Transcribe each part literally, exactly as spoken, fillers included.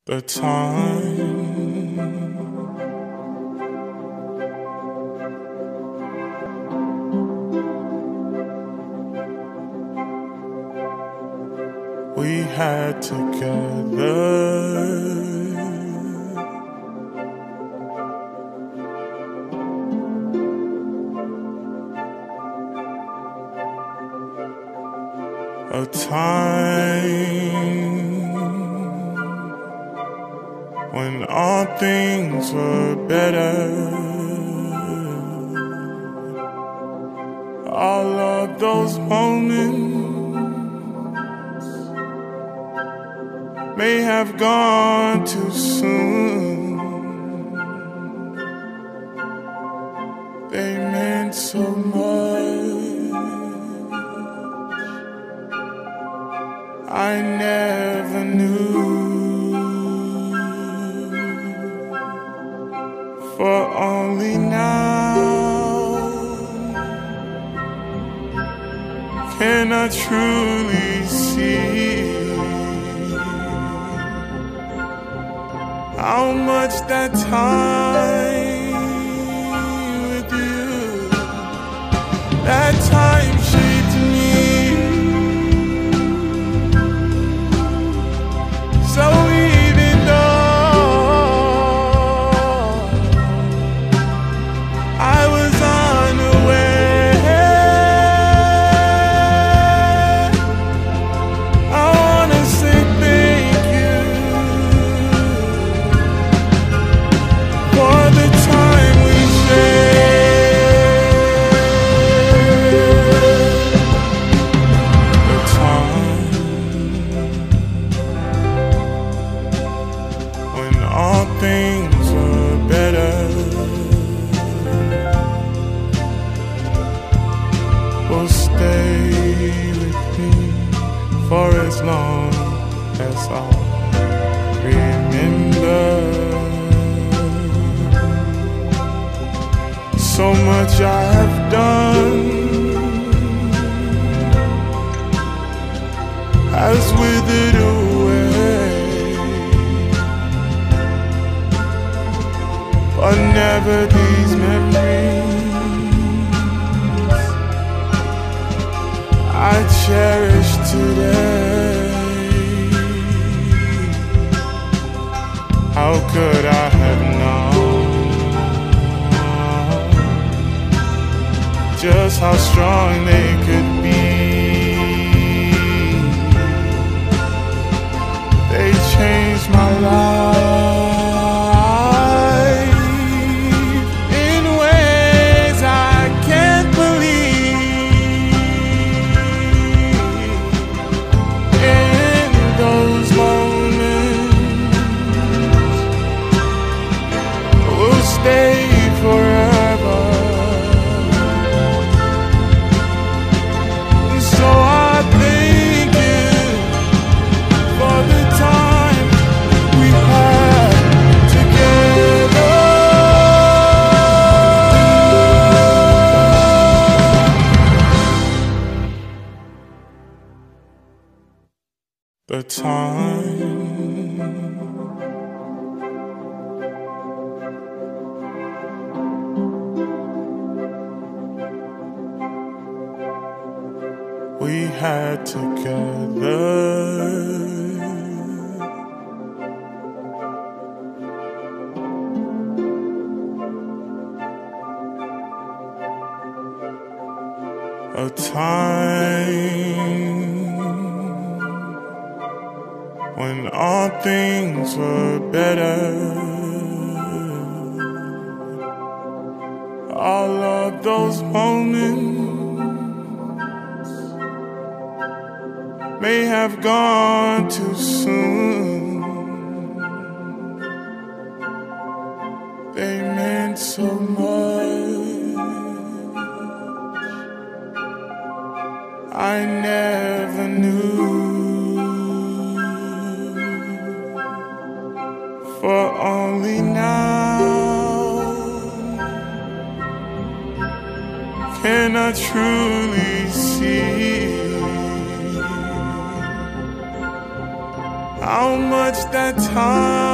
The time we had together, a time when all things were better. All of those moments may have gone too soon. They meant so much. I never knew. For only now can I truly see how much that time with you, that time shaped me. So even though I was unaware, I wanna say thank you for the time we shared. The time when all things were better. Will stay with me for as long as I'll remember. So much I have done has withered away, but never these memories I cherish today. How could I have known just how strong they could be? They changed my life in ways I can't believe. In those moments will stay forever. So I thank you for the time we had together. The time we had together, a time when all things were better. All of those moments may have gone too soon. They meant so much. I never knew. For only now can I truly see how much that time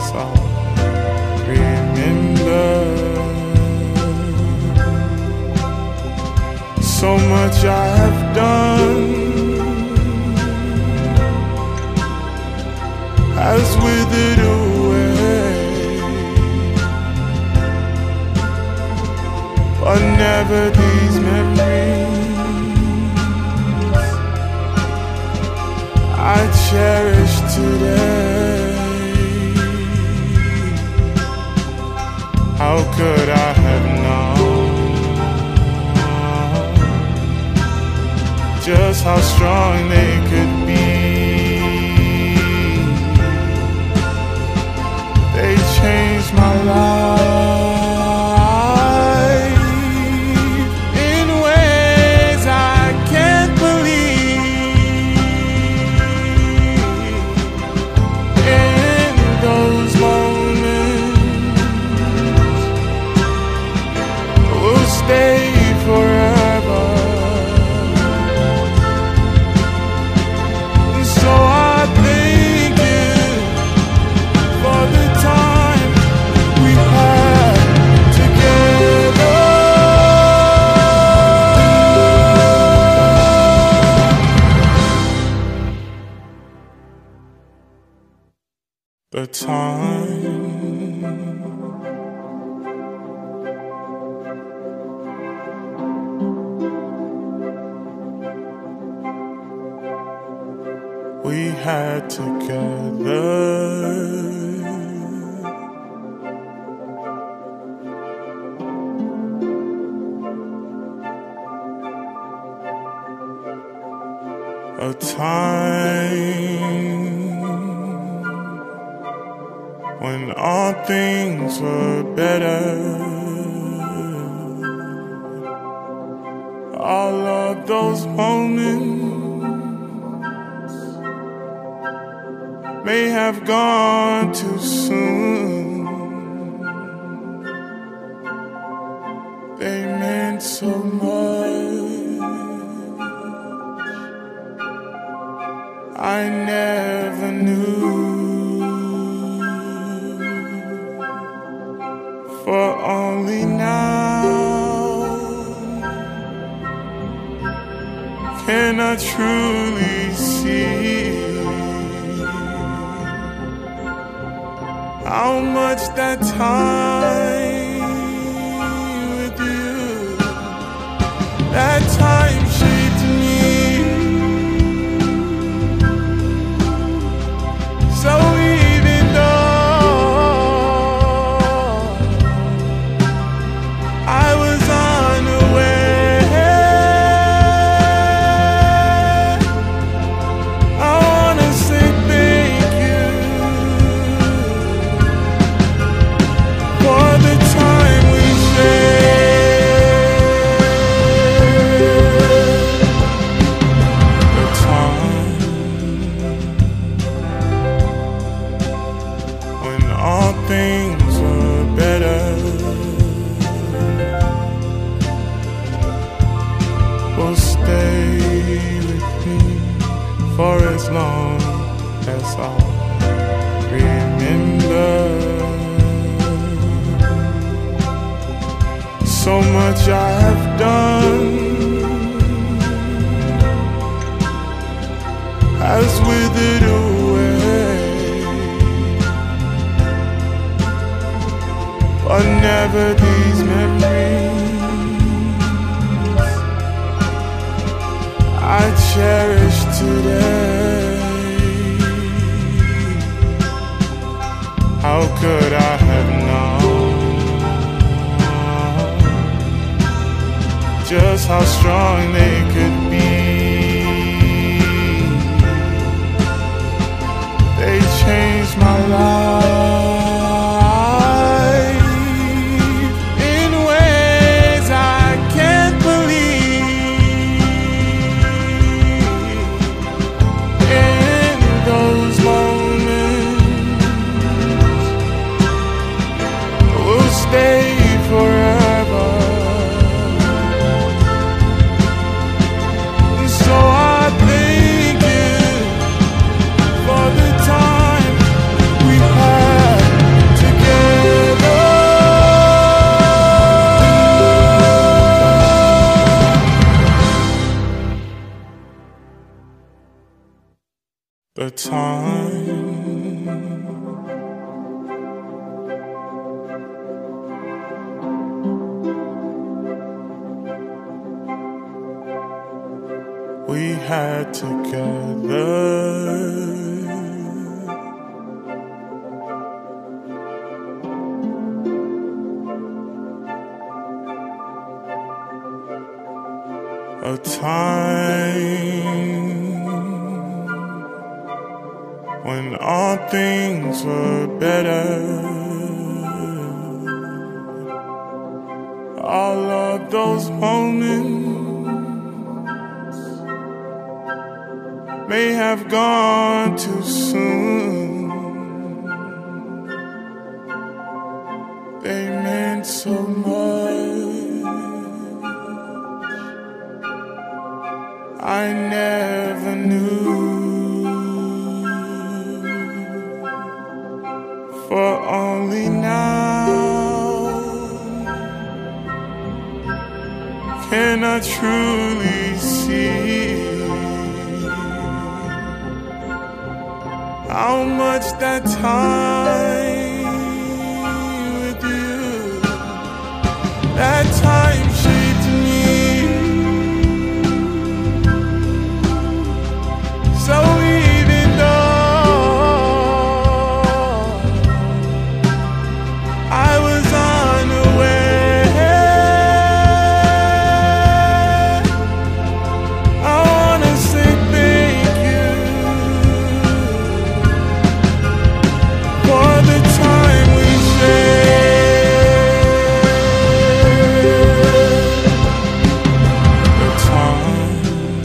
that's all remember. So much I have done has withered away, but never these memories I cherish today. How could I have known just how strong they could be? They changed my life in ways I can't believe. In those moments will stay forever. So I thank you for the time we had together. The time we had together, a time when all things were better. All of those moments may have gone too soon. They meant so much. I never knew. For only now can I truly see how much that time with you, that time shaped me. So even though I was unaware, I wanna say thank you for the time we shared. The time when all things were better will stay with me for as long as I'll remember. So much I have done has withered away, but never these memories I cherish today. How could I have known just how strong they could be? They changed my life in ways I can't believe. In those moments will stay forever. So I thank you for the time we had. the time. We had together. A time when all things were better. All of those moments may have gone too soon. They meant so much. I never knew. For only now can I truly see how much that time with you, that time shaped me. So even though I was unaware, I wanna say thank you for the time we shared. The time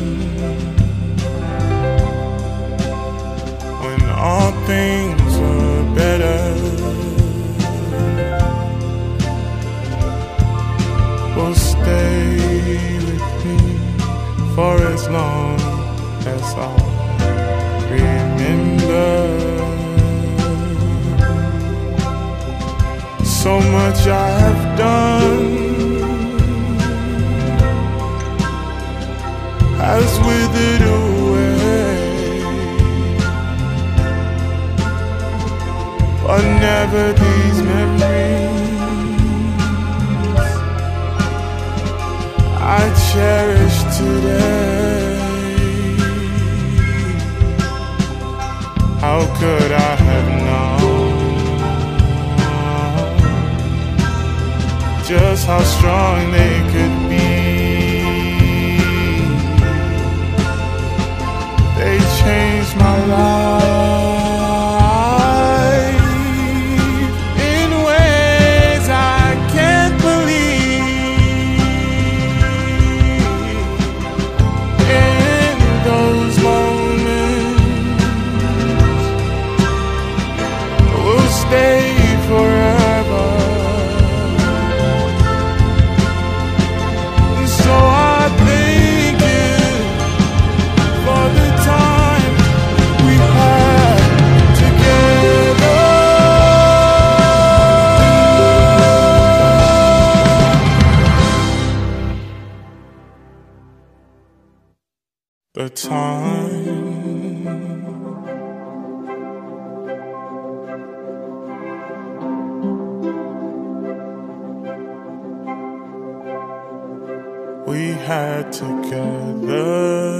when all things were better. Will stay with me for as long as I'll remember. So much I have done has withered away, but never these memories I cherish today. How could I have known just how strong they could be? They changed my life in ways I can't believe. In those moments will stay forever. So I thank you for the time we had together. The time we had together.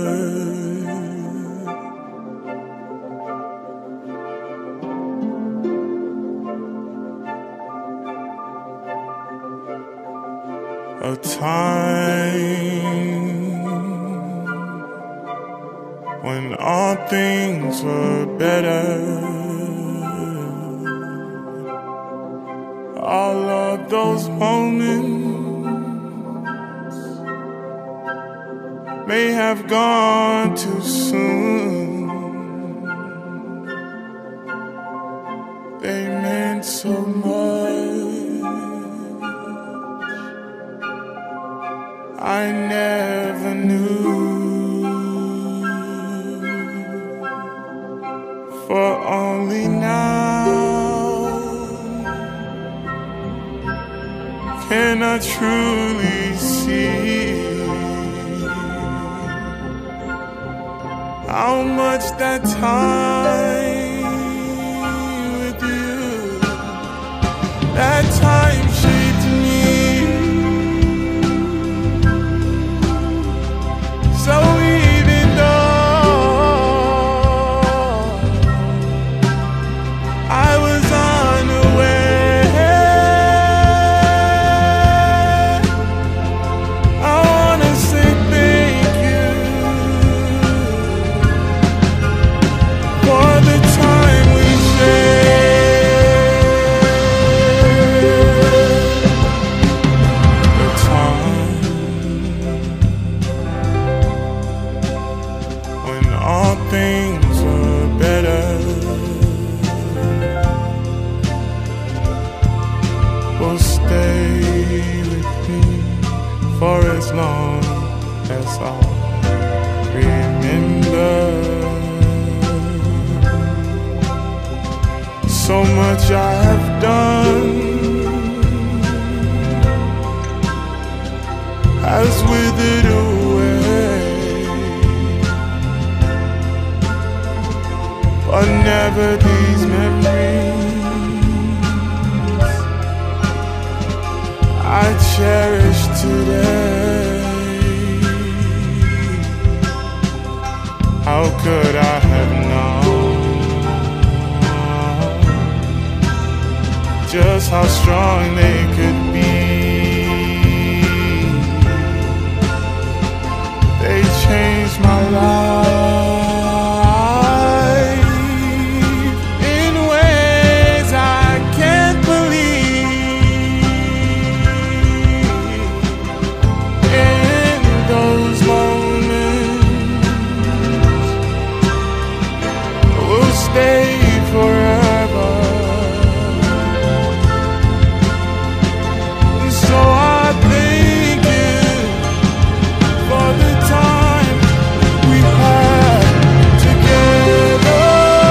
A time when all things were better. All of those moments may have gone too soon. They meant so much. I never knew. For only now can I truly see how much that time with you, that time shaped me. So even though I was unaware, I wanna say thank you for the time we shared, the time when all things were better. Will stay with me for as long as I'll remember. So much I have done has withered away, but never these memories I cherish today. How could I have known just how strong they could be? They changed my life in ways I can't believe. In those moments will stay forever. So I thank you for the time we had together.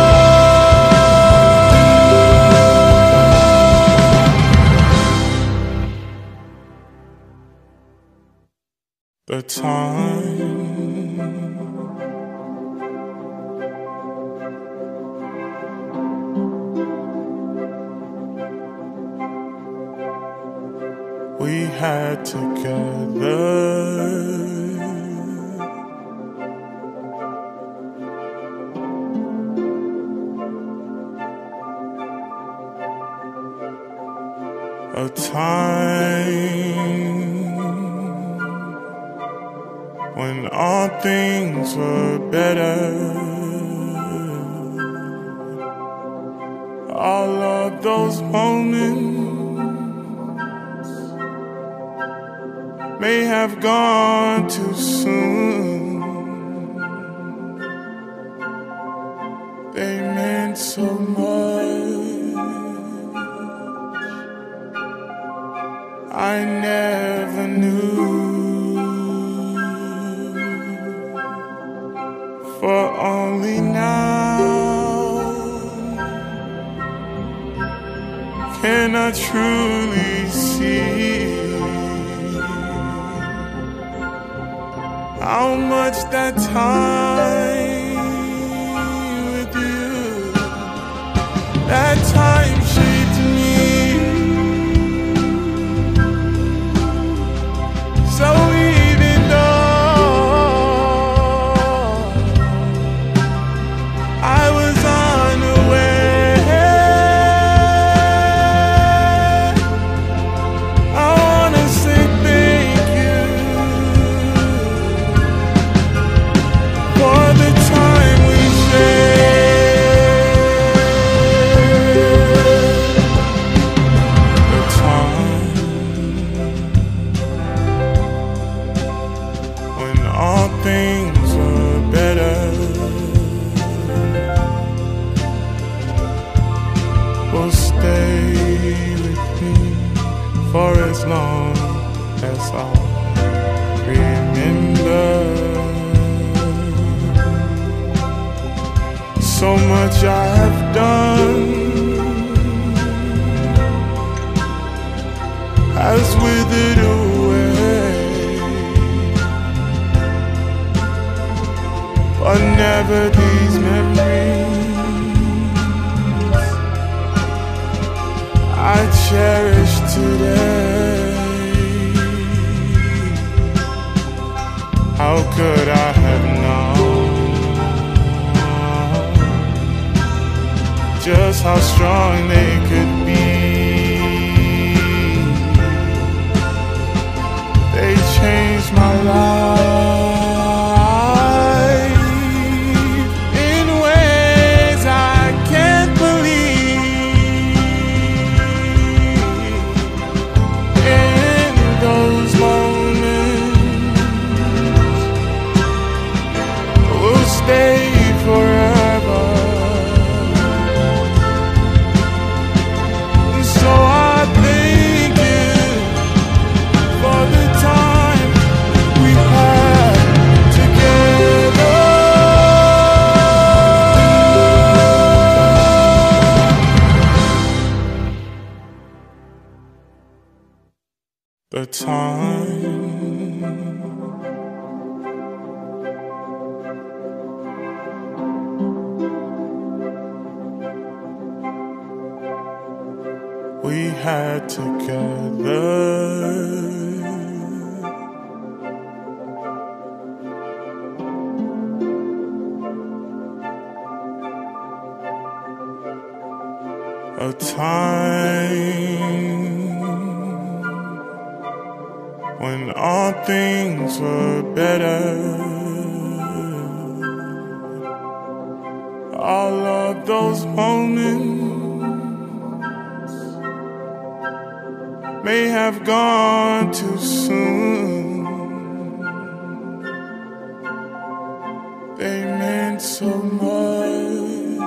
The time we had together, a time when all things were better. All of those moments may have gone too soon. They meant so much. I never knew. For only now can I truly see how much that time with you, that time shaped me. So even though I was unaware, I wanna say thank you for the time we shared, the time when all things were better. Will stay with me for as long as I'll remember. So much I have done has withered away, but never never these memories I cherish today. How could I have known just how strong they could be? They changed my life in ways I can't believe. In those moments will stay forever. And so I thank you for the time we had together. The time we had together, a time when all things were better. All of those moments may have gone too soon. They meant so much.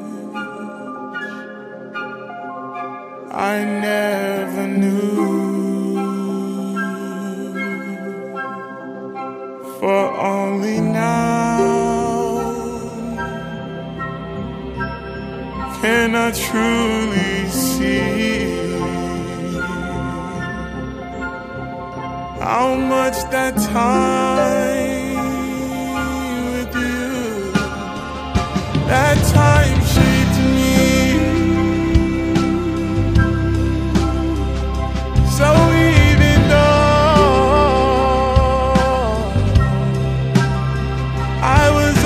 I never knew. For only now can I truly see how much that time with you, that time shaped me. So even though I was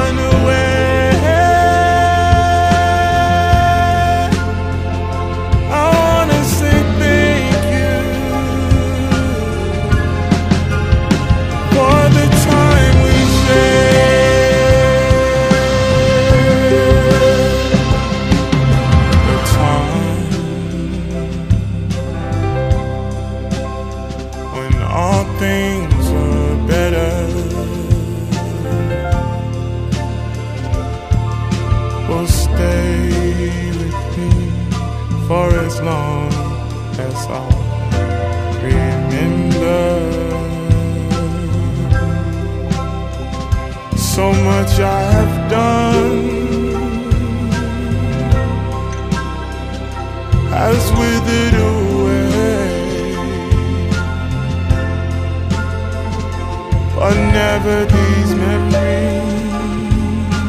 unaware, I wanna say thank you for the time we shared. The time when all things were better will stay with me for as long as I remember. So much I have done has withered away, but never these memories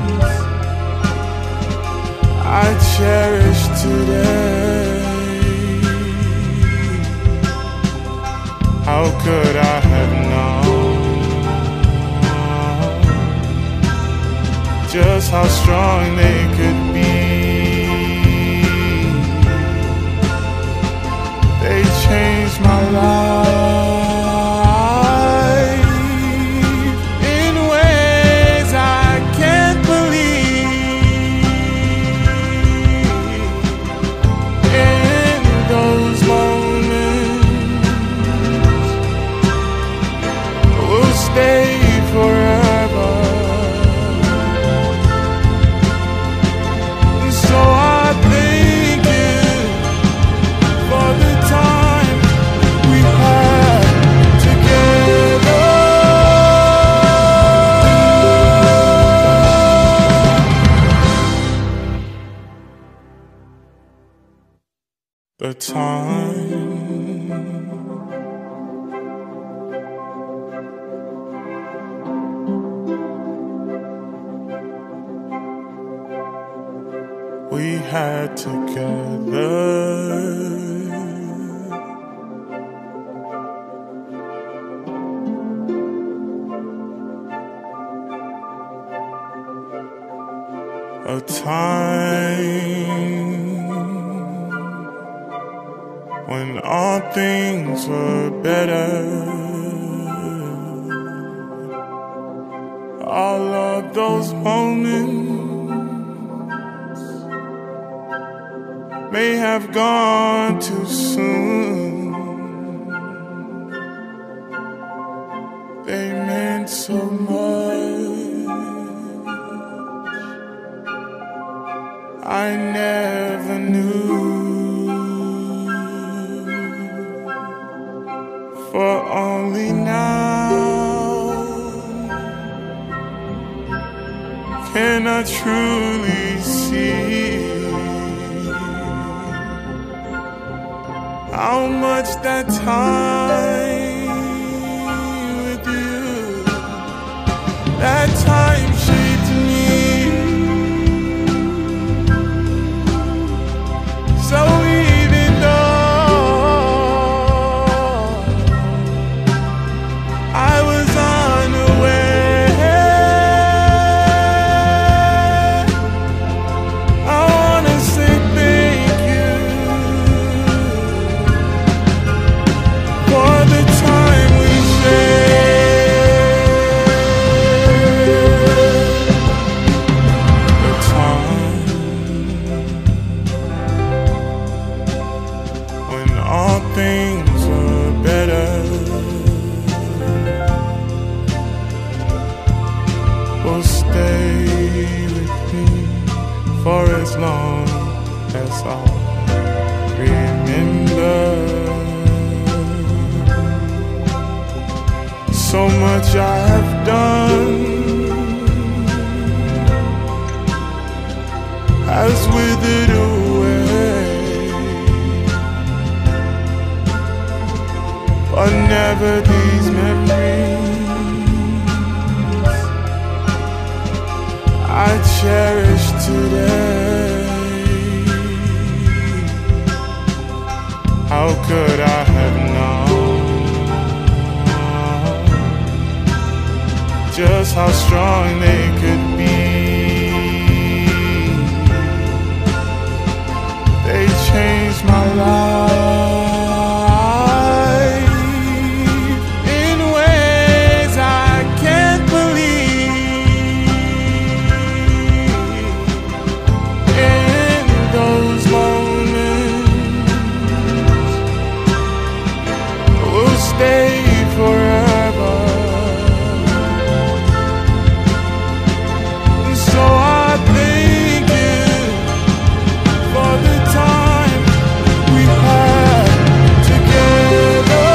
I cherish today. How could I have known just how strong they could be? They changed my life in ways I can't believe. In those moments will stay forever. So I thank you for the time we had together. The time had together. A time when all things were better. All of those moments may have gone too soon. They meant so much. I never knew, for only now can I truly see how much that time with you, that time shaped me. So even though I was unaware, I wanna say thank you for the time we shared. The time when all things were better. Will stay with me for as long as I'll remember. So much I have done has withered away, but never these memories I cherish today. How could I have known just how strong they could be? They changed my life in ways I can't believe. In those moments will stay forever. So I thank you for the time we had together.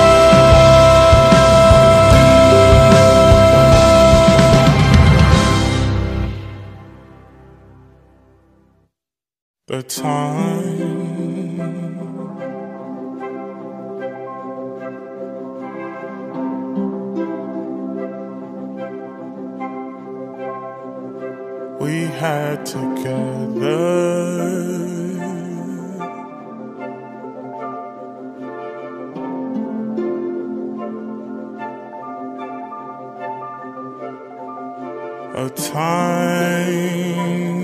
The time we had together. A time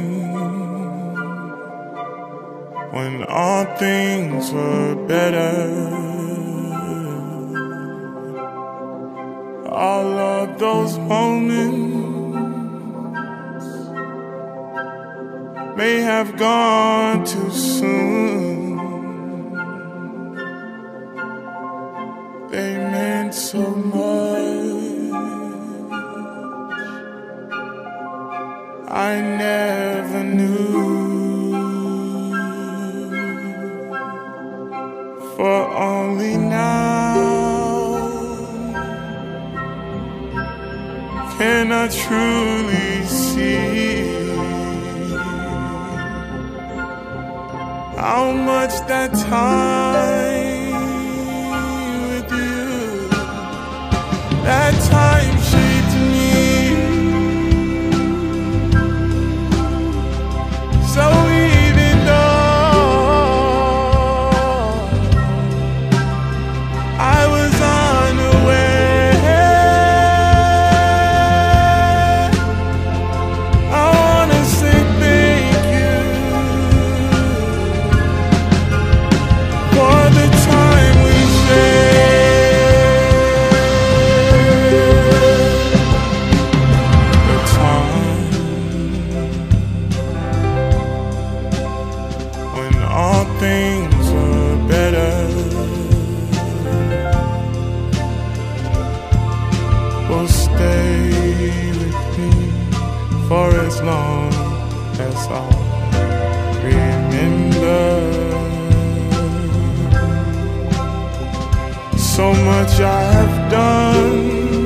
when all things were better. All of those moments may have gone too soon. They meant so much. I never knew, for only now can I truly see how much that time with you, that time shaped me. So even though with me for as long as I'll remember. So much I have done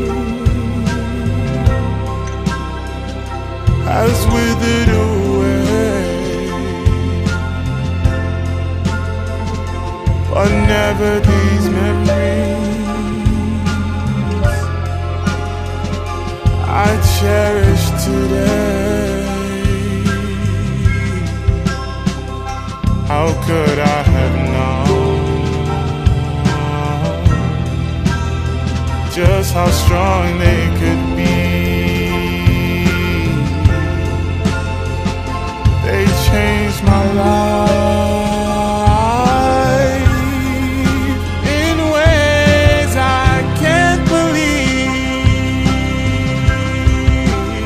has withered away, but never these memories I cherish today. How could I have known just how strong they could be? They changed my life in ways I can't believe.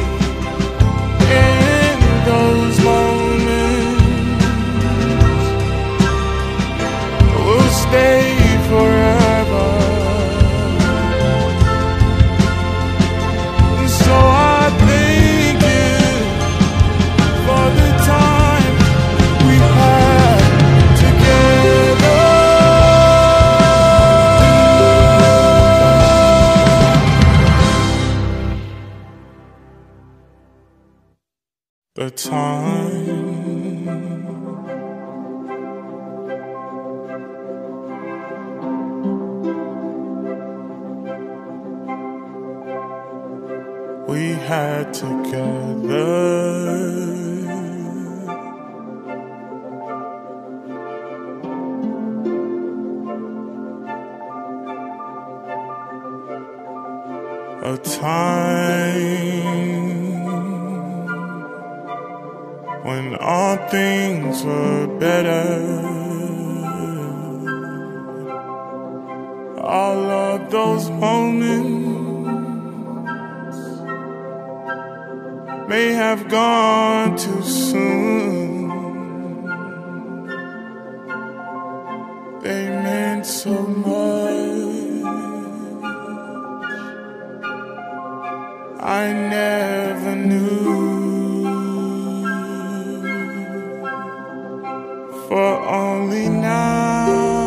In those moments will stay forever. So I thank you for the time we had together. The time we had together, a time when all things were better. All of those moments may have gone too soon. They meant so much. I never knew. For only now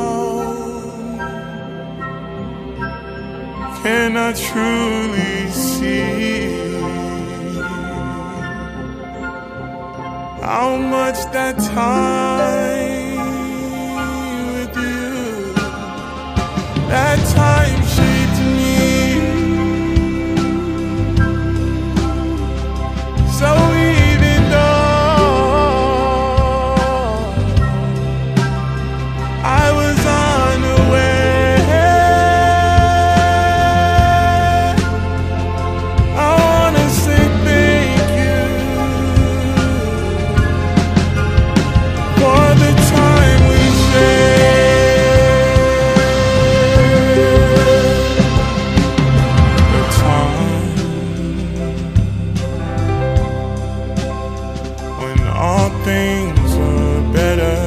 can I truly see how much that time with you, that time shaped me. So even though I was unaware, I wanna say thank you for the time we shared. The time when all things were better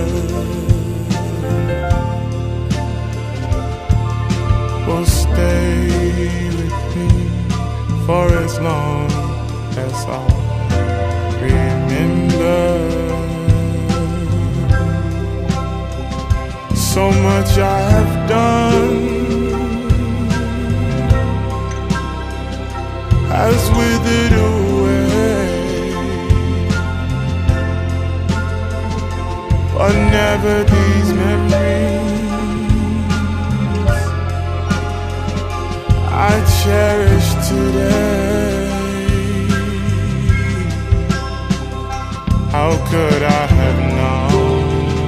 will stay with me for as long as I'll remember. So much I have done has withered away, but never these memories I cherish today. How could I have known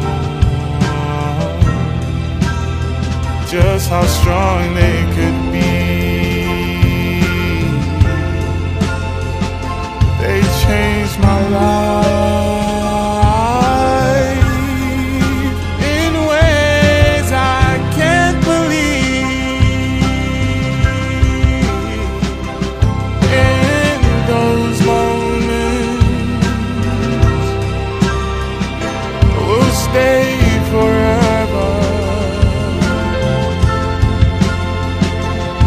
just how strong they could be? They changed my life in ways I can't believe. In those moments will stay forever.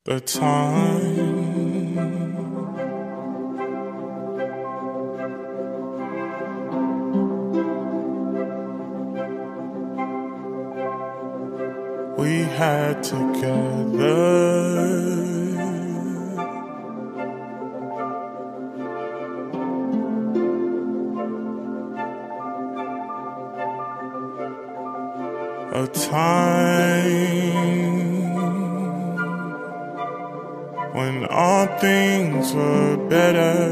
the time. We had together. A time when all things were better.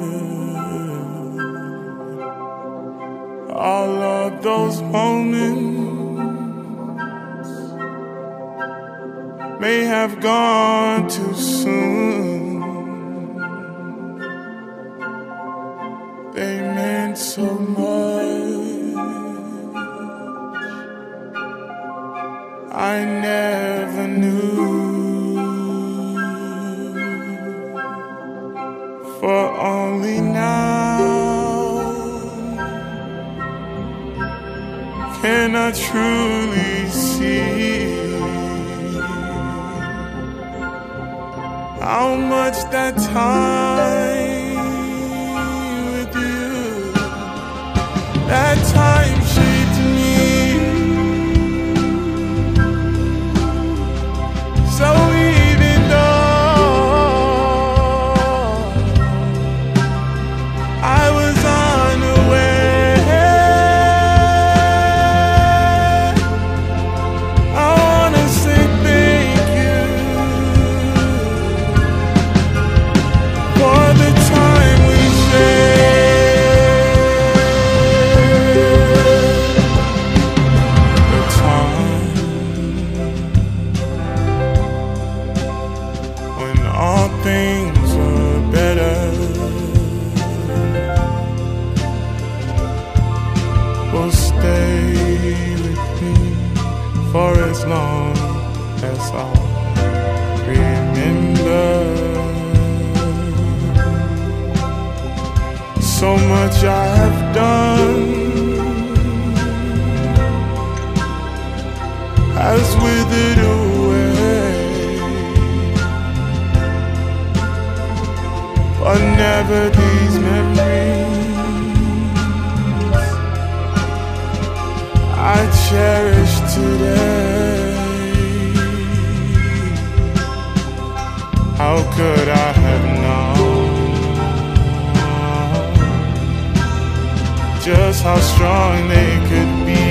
All of those moments may have gone too soon. They meant so much. I never knew. For only now can I truly see how much that time with you, that time shaped me. So even though I was unaware, I wanna say thank you for the time we shared. The time when all things were better. Will stay with me for as long as I'll remember. So much I have done has withered away, but never these memories I cherish today. How could I have known just how strong they could be?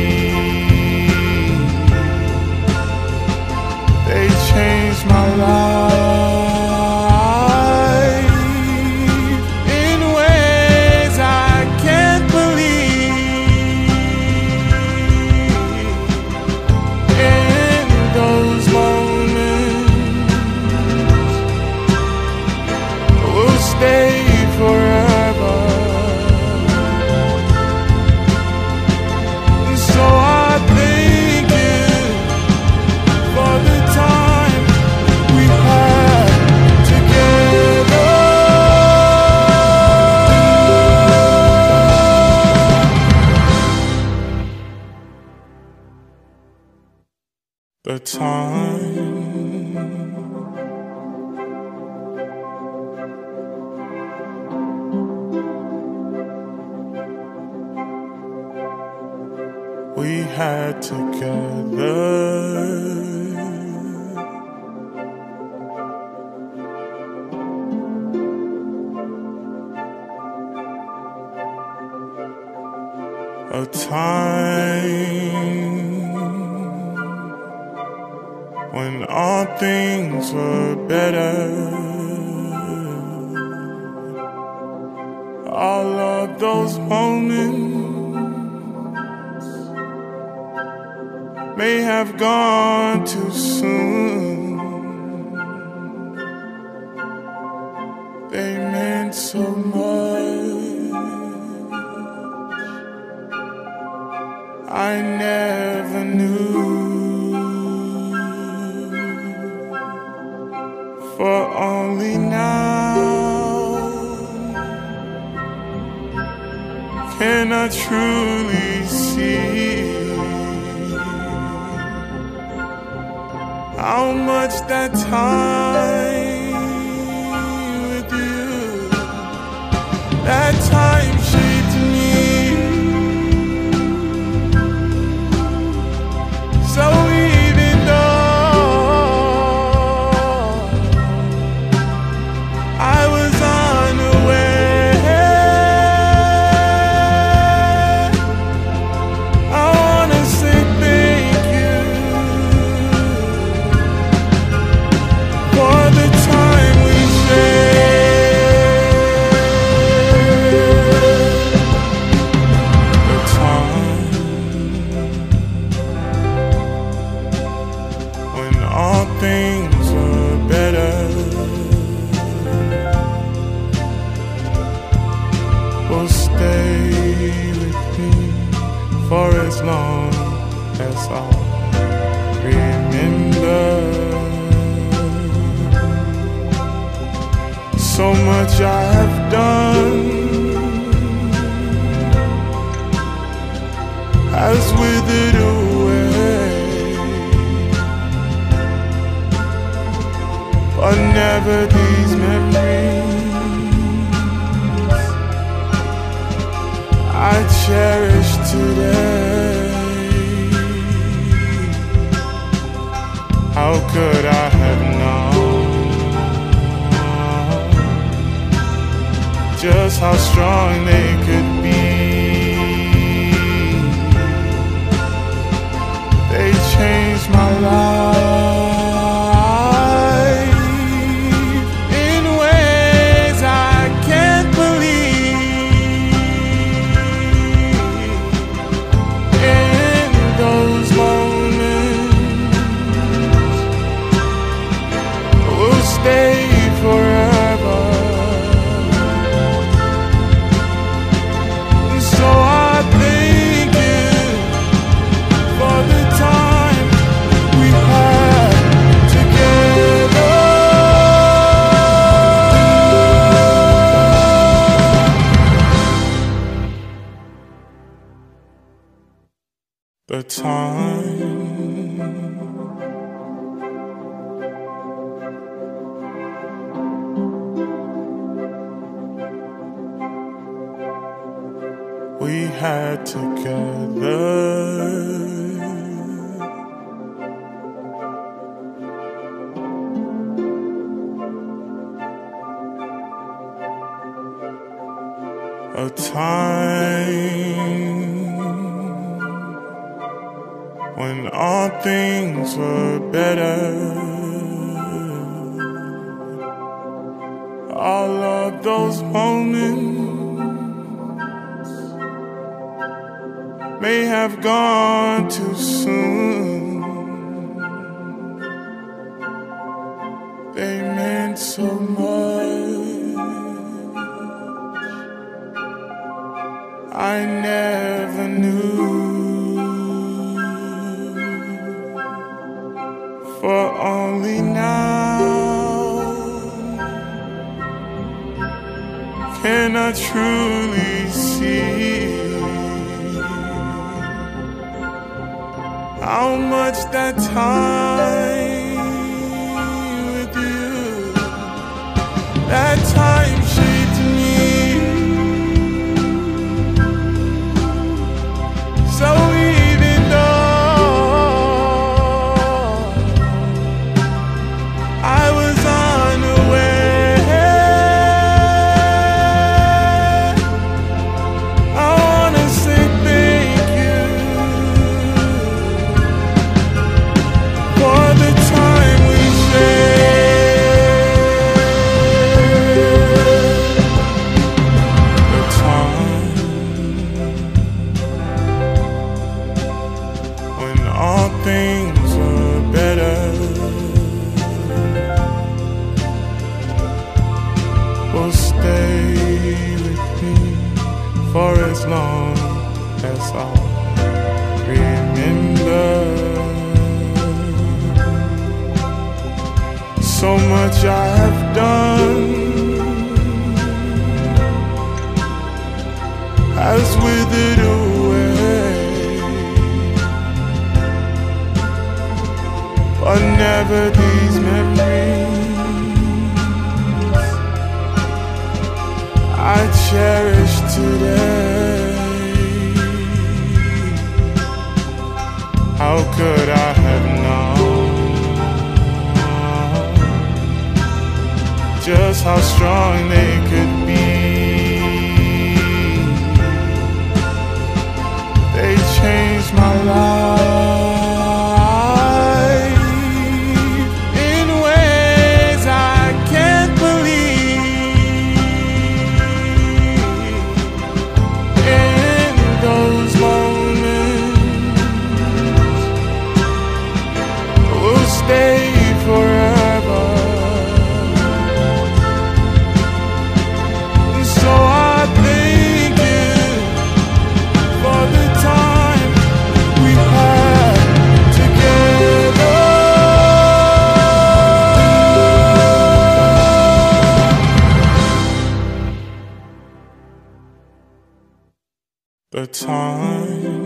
They changed my life in ways I can't believe. In those moments will stay forever. So I thank you for the time we had together. The time we had together. A time when all things were better. All of those moments may have gone too soon. They meant so much. I never knew. For only now can I truly see how much that time with you, that time shaped me. So even though I was unaware, I wanna say thank you for the time we shared, the time when all things were better. Will stay with me for as long as I'll remember. So much I have done has withered away, but never these memories I cherish today. How could I have known just how strong they could be? They changed my life in ways I can't believe. In those moments will stay forever. So I thank you for the time we had together. The time we had together, a time when all things were better. All of those moments may have gone too soon. They meant so much. I never knew. For only now can I truly see how much that time with you, that time shaped me. So even though I was unaware, I wanna say thank you for the time we shared, the time when all things were better. Will stay with me for as long as I'll remember. So much I have done has withered away, but never these memories I cherish today. How could I have known just how strong they could be? They changed my life in ways I can't believe. In those moments will stay forever. So I thank you for the time we had together. The time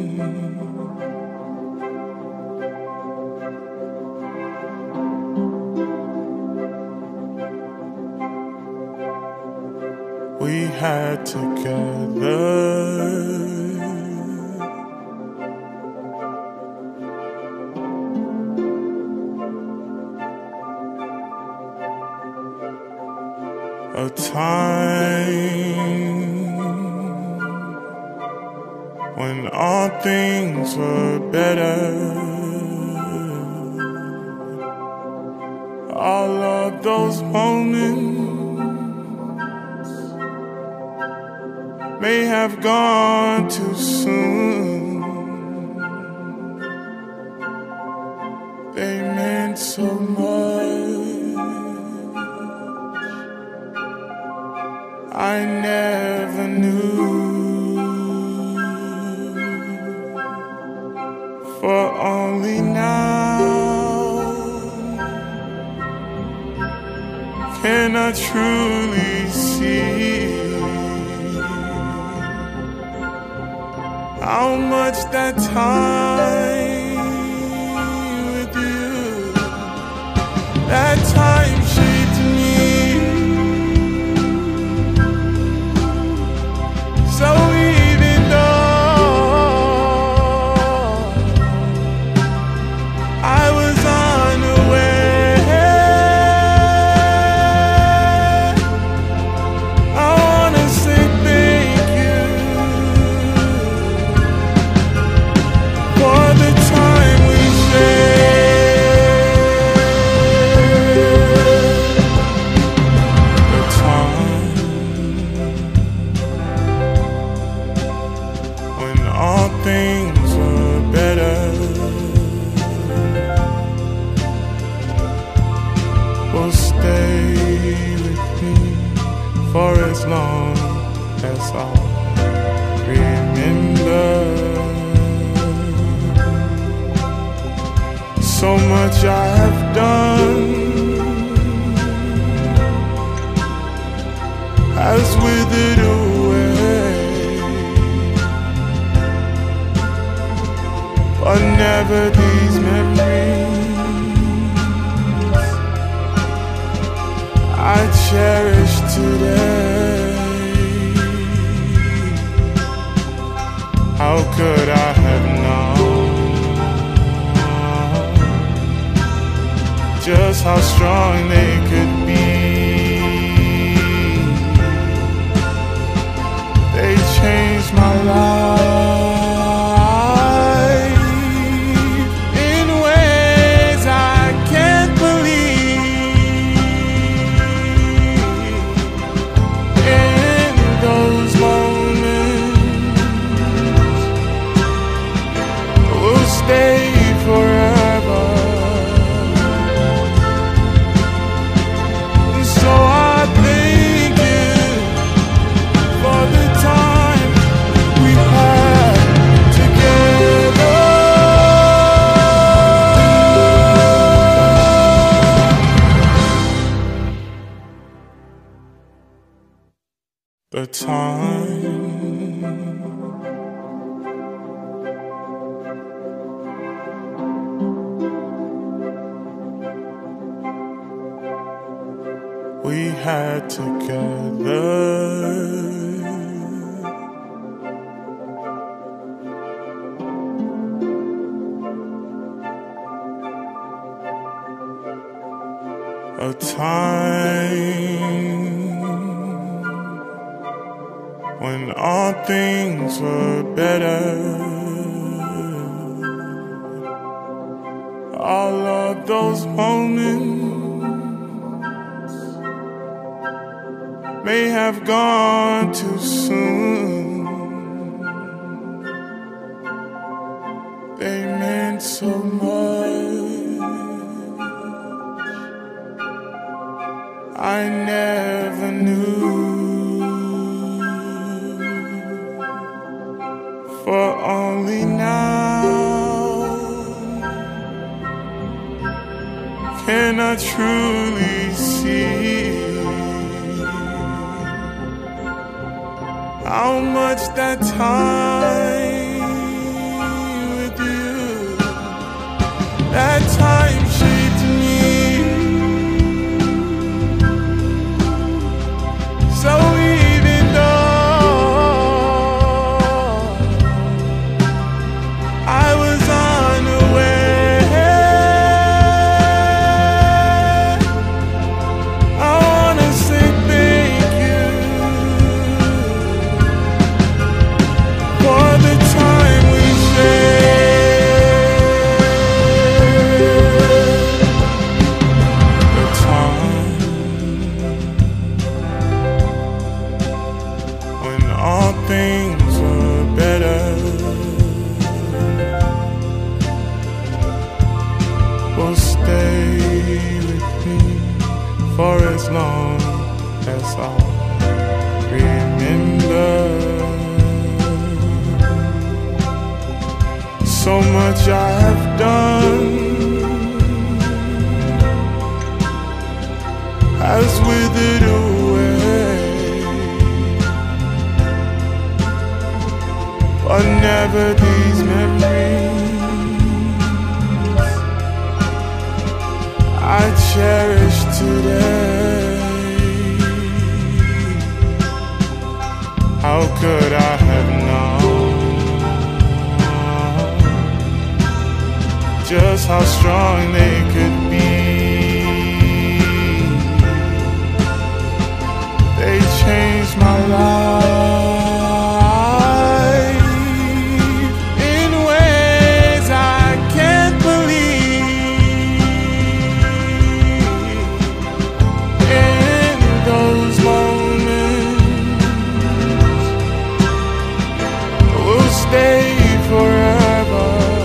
we had together, a time when all things were better. All of those moments may have gone too soon. They meant so much. I never knew. For only now can I truly see how much that time with you, that time shaped me. So even though I was unaware, I wanna say thank you for the time we shared. The time when all things were better will stay with me for as long as I'll remember. So much I have done has withered away, but never these memories I cherish today. How could I have known just how strong they could be? They changed my life in ways I can't believe. In those moments will stay forever. So I thank you for the time we had together. The time we had together. A time when all things were better. All of those moments may have gone too soon. They meant so much. I never knew. For only now can I truly see how much that time with you, that time shaped me. So even though I was unaware, I wanna say thank you for the time we shared. The time when all things were better. Will stay with me for as long as I remember. So much I have done has withered away, but never these memories I cherish today. How could I have known just how strong they could be? They changed my life in ways I can't believe. In those moments will stay forever.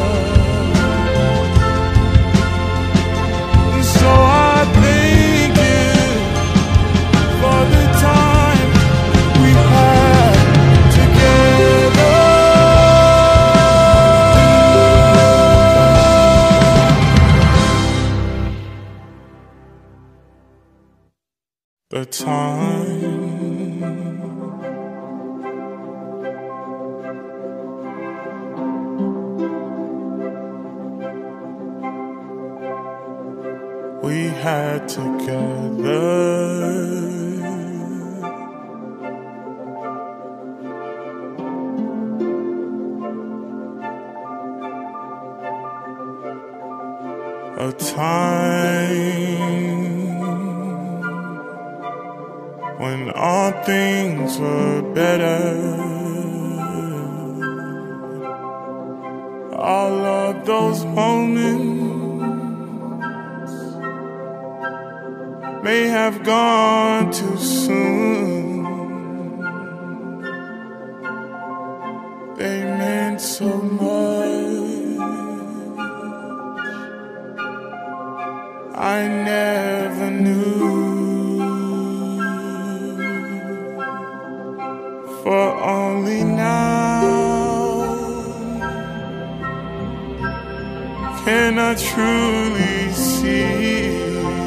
So I thank you for the time we had together. The time we had together. A time when all things were better. All of those moments may have gone too soon. They meant so much. I never knew. For only now can I truly see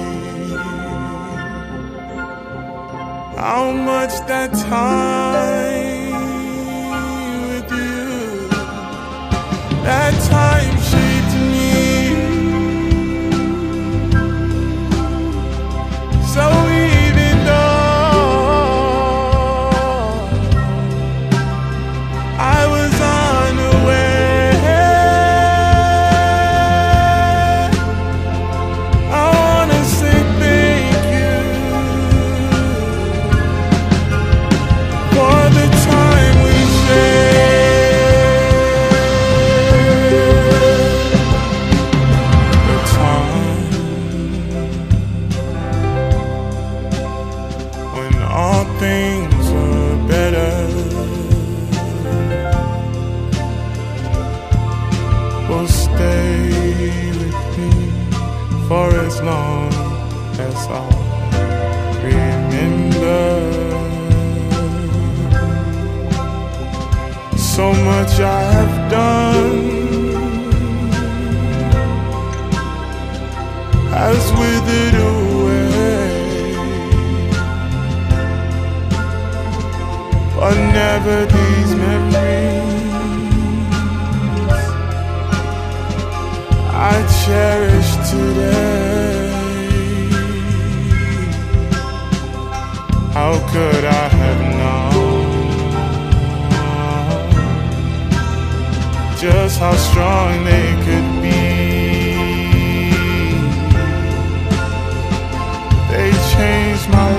how much that time with you, that time shaped me. So even for as long as I'll remember. So much I have done has withered away, but never these memories I cherish today. How could I have known just how strong they could be? They changed my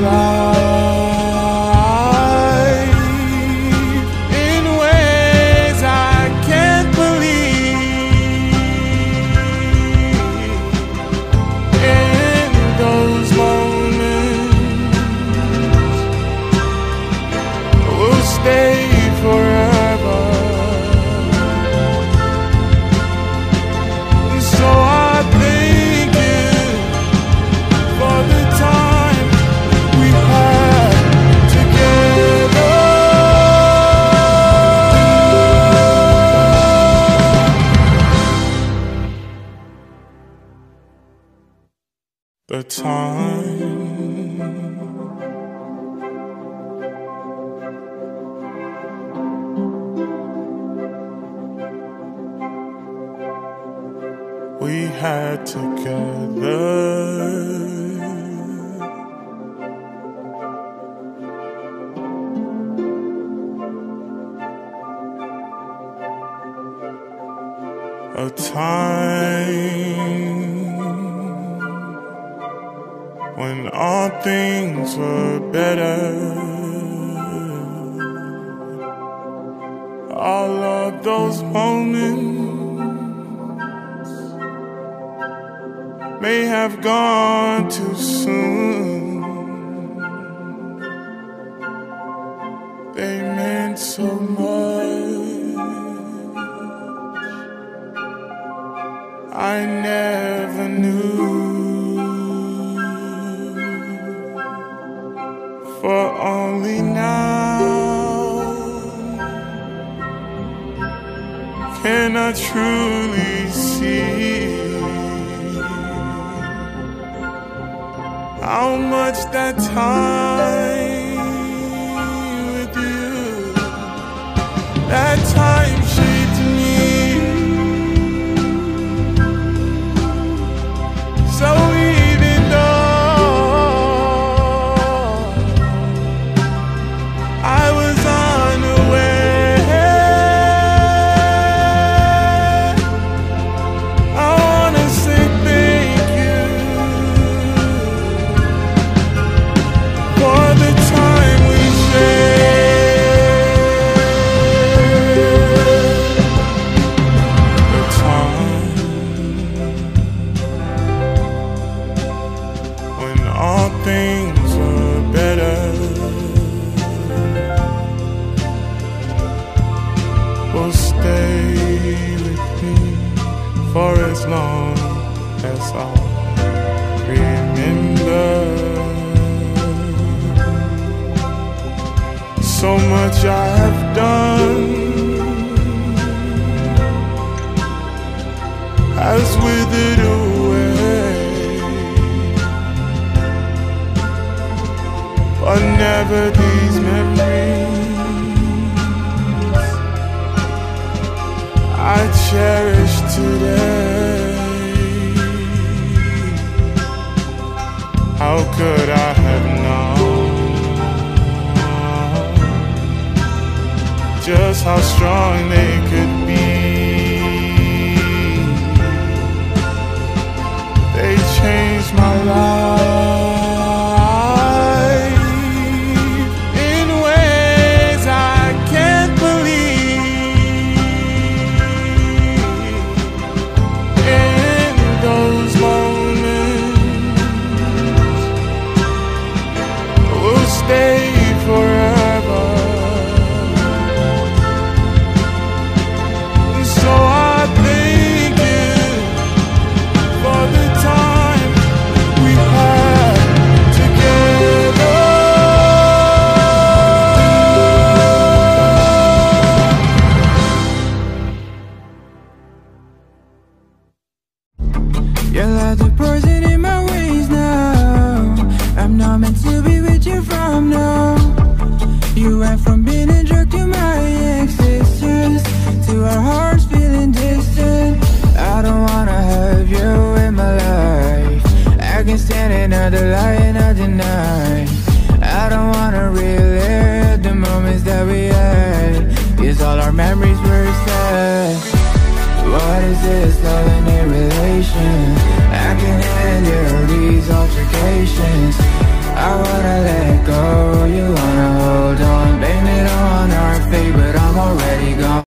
life in ways I can't believe. In those moments will stay forever. So I thank you for the time we had together. The time we had together, a time when all things were better. All of those moments may have gone too soon. They meant so much. I never knew. For only now can I truly see how much that time with you, that time shaped me. So even though I was unaware, I wanna say thank you for the time we shared. The time when all things were better will stay with me for as long as I'll remember. So much I have done has withered away, but never these memories I cherish today. How could I have known just how strong they could be? They changed my life in ways I can't believe. In those moments will stay forever. So I thank you for the time is this love and hate relation? I can handle these altercations. I wanna let go, you wanna hold on. Blame it on our fate, but I'm already gone.